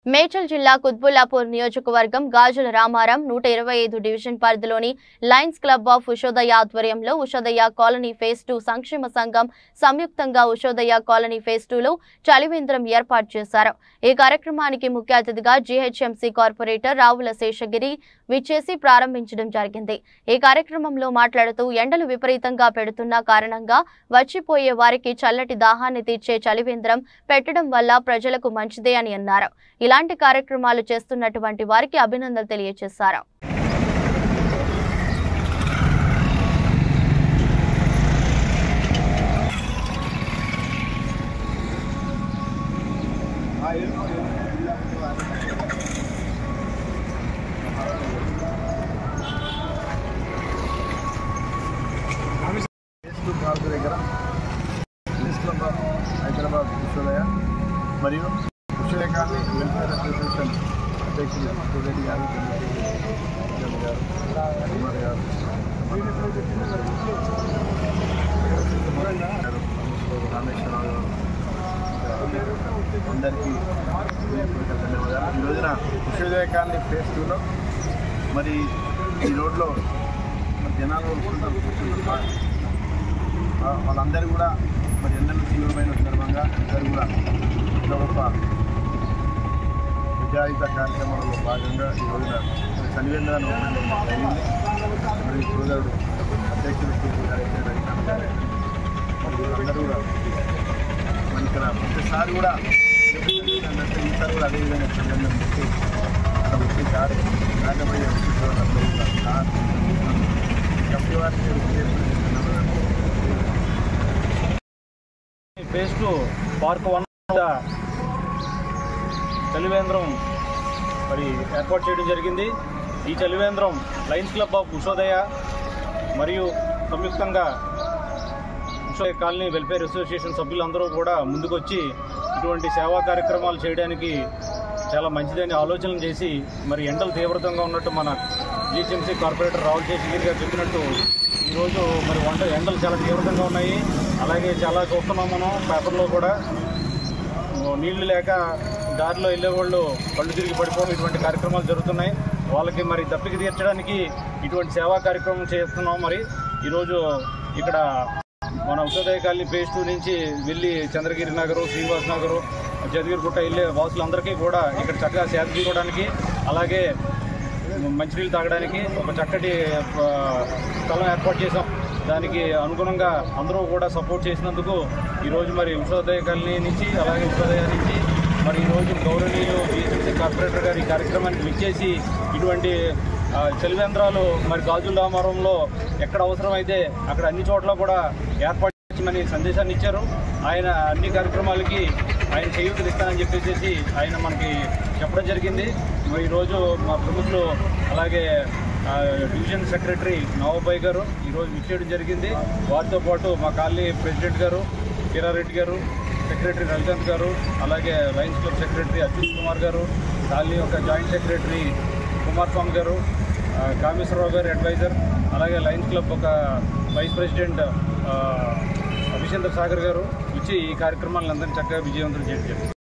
మేడ్చల్ జిల్లా కుత్బుల్లాపూర్ నియోజకవర్గం గాజుల రామారం 125 డివిజన్ పరిధిలోని లయన్స్ క్లబ్ ఆఫ్ ఉషోదయ ఆధ్వర్యంలో ఉషోదయ కాలనీ ఫేజ్ 2 సంక్షేమ సంఘం సంయుక్తంగా ఉషోదయ కాలనీ ఫేజ్ 2లో చలివేంద్రం ఏర్పాటు చేశారు। ఈ కార్యక్రమానికి ముఖ్య అతిథిగా జీహెచ్ఎంసీ కార్పొరేటర్ రావుల శేషగిరి విచ్చేసి ప్రారంభించడం జరిగింది। ఈ కార్యక్రమంలో మాట్లాడుతూ ఎండలు విపరీతంగా పెడుతున్న కారణంగా వచ్చిపోయే వారికి చల్లటి దాహాన్ని తీర్చే చలివేంద్రం పెట్టడం వల్ల ప్రజలకు మంచిదే అని అన్నారు। ఇలాంటి కార్యక్రమాలు చేస్తున్నటువంటి వారికి అభినందనలు తెలియజేశారు। హైదరాబాద్ ఉషోదయ మరియు ఉషోదయ కాలనీ వెల్ఫేర్ అసోసియేషన్ అధ్యక్షులు రెడ్డి గారు, కుమార్ గారు, రామేశ్వరరావు గారు అందరికీ ధన్యవాదాలు। ఈ రోజున ఉషోదయ కాలనీ ఫేజ్ 2లో మరి ఈ రోడ్లో జనాలు వస్తుంటారు, వాళ్ళందరూ కూడా మరి ఎండలు తీవ్రమైన సందర్భంగా అందరూ కూడా గొప్ప విజాయిత కార్యక్రమాలలో భాగంగా ఈ రోజున చలివేంద్రాన్ని జరిగింది। మరి సోదరుడు అధ్యక్షులు అందరూ కూడా మరి ఇక్కడ ప్రతిసారి కూడా ఈసారి కూడా అదేవిధంగా చలివేంద్రం పెట్టి అక్కడ వచ్చి కాకపోయే ఫేజ్ 2 పార్క్ 1 చలివేంద్రం మరి ఏర్పాటు చేయడం జరిగింది। ఈ చలివేంద్రం లయన్స్ క్లబ్ ఆఫ్ ఉషోదయ మరియు సంయుక్తంగా ఉషోదయ కాలనీ వెల్ఫేర్ అసోసియేషన్ సభ్యులందరూ కూడా ముందుకొచ్చి ఇటువంటి సేవా కార్యక్రమాలు చేయడానికి చాలా మంచిదని ఆలోచనలు చేసి మరి ఎండలు తీవ్రతంగా ఉన్నట్టు మన జీహెచ్ఎంసీ కార్పొరేటర్ రావుల శేషగిరి గారు చెప్పినట్టు ఈరోజు మరి ఎండలు చాలా తీవ్రంగా ఉన్నాయి। అలాగే చాలా చూస్తున్నాం మనం పేపర్లో కూడా నీళ్లు లేక దారిలో వెళ్ళేవాళ్ళు కళ్ళు తిరిగి పడిపోవడం ఇటువంటి కార్యక్రమాలు జరుగుతున్నాయి। వాళ్ళకి మరి దప్పిక తీర్చడానికి ఇటువంటి సేవా కార్యక్రమం చేస్తున్నాం। మరి ఈరోజు ఇక్కడ మన ఉషోదయ కాలనీ ఫేజ్ 2 నుంచి వెళ్ళి చంద్రగిరి నగరు, శ్రీనివాస్ నగరు, జదగిరిగుట్ట వెళ్ళే వాసులందరికీ కూడా ఇక్కడ చక్కగా సేద తీసుకోవడానికి అలాగే మంచినీళ్ళు తాగడానికి ఒక చక్కటి స్థలం ఏర్పాటు చేసాం। దానికి అనుగుణంగా అందరూ కూడా సపోర్ట్ చేసినందుకు ఈరోజు మరి ఉషోదయ కాలనీ నుంచి అలాగే ఉషోదయ నుంచి మరి ఈరోజు గౌరవనీయులు జీహెచ్ఎంసీ కార్పొరేటర్ గారు ఈ కార్యక్రమానికి విచ్చేసి ఇటువంటి చలివేంద్రాలు మరి గాజుల రామారంలో ఎక్కడ అవసరమైతే అక్కడ అన్ని చోట్ల కూడా ఏర్పాటు చేయమని సందేశాన్ని ఇచ్చారు। ఆయన అన్ని కార్యక్రమాలకి ఆయన చేయూతలు ఇస్తానని చెప్పేసి ఆయన మనకి చెప్పడం జరిగింది। ఈరోజు మా ప్రముఖులు అలాగే డివిజన్ సెక్రటరీ నవాబాయ్ గారు ఈరోజు విచ్చేయడం జరిగింది। వారితో పాటు మా కాలనీ ప్రెసిడెంట్ గారు కిరారెడ్డి గారు, సెక్రటరీ రవికాంత్ గారు, అలాగే Lions Club secretary Achyut Kumar గారు, కాలనీ యొక్క జాయింట్ సెక్రటరీ కుమారస్వామి గారు, కామేశ్వరరావు గారు అడ్వైజర్, అలాగే లయన్స్ క్లబ్ ఒక వైస్ ప్రెసిడెంట్ అభిషేంద్ర సాగర్ గారు వచ్చి ఈ కార్యక్రమాలను అందరినీ చక్కగా విజయవంతం చేయడం జరిగింది।